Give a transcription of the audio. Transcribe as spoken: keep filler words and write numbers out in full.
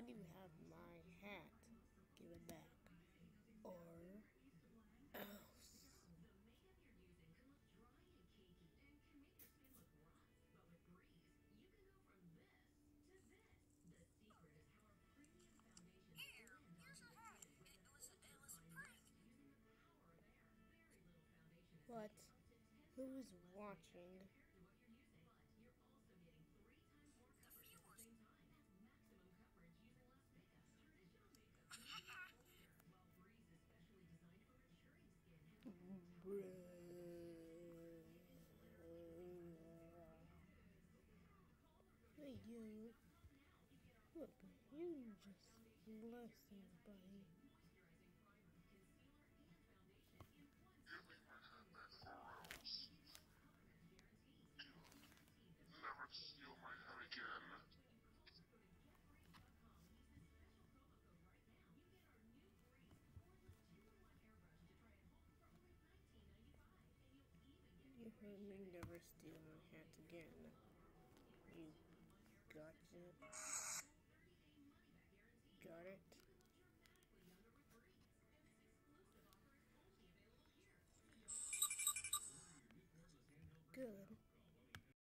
Why do you have my hat? Give it back. Or else. Here, here's your hat. It, it was a, it was a prank. What? Who is watching? The viewers. Hey you, look, you just blessed somebody. Give me my hat back or else. Never to steal my hat again. You heard me, never steal my hat again. You got it? Got it? Good.